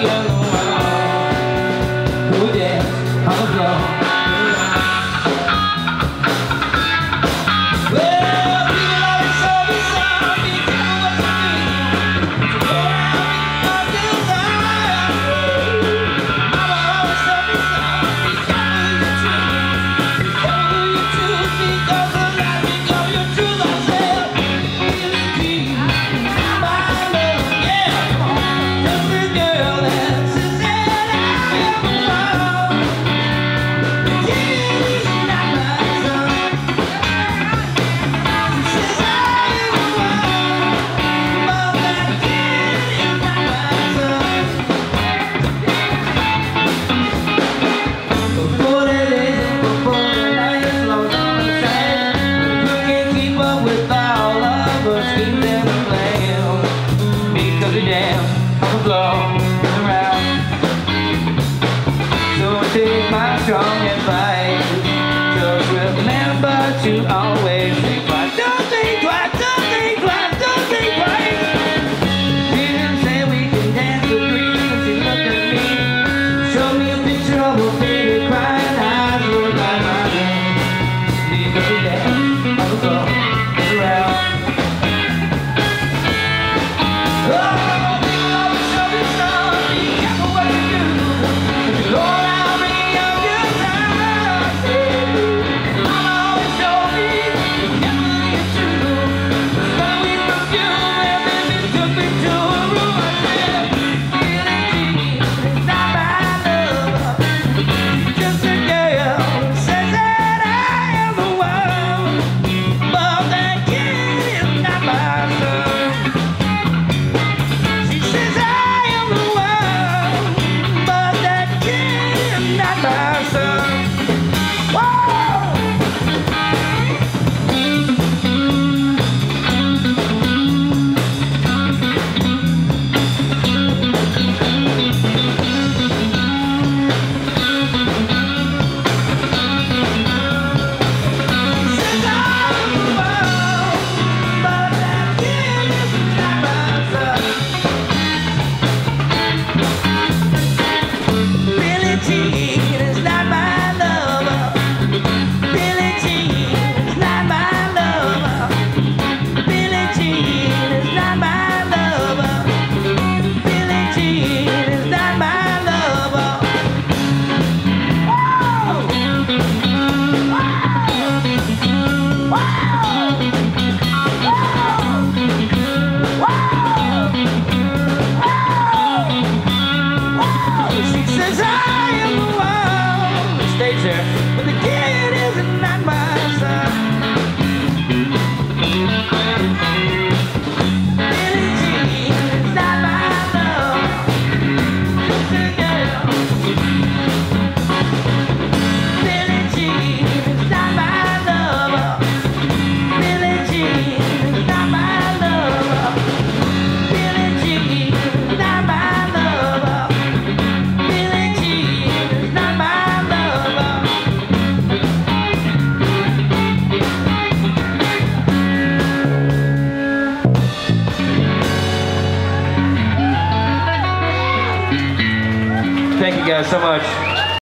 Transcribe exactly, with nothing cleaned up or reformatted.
and the world. Who dance on the floor? Take my strong advice. Just remember to always think twice. Don't think twice, don't think twice, don't think twice. Didn't say we can dance for free. She looked at me, showed me a picture of a baby crying eyes rolled by my hand. Because we dance on the floor around. Oh, people always show me some. Be careful what you do. If you go around but the kid is not my son. Billie Jean is not my love. Just a girl. Billie Jean is not my love. Billie Jean is not my love. Billie Jean is not my love. Billie Jean is not my Thank you guys so much.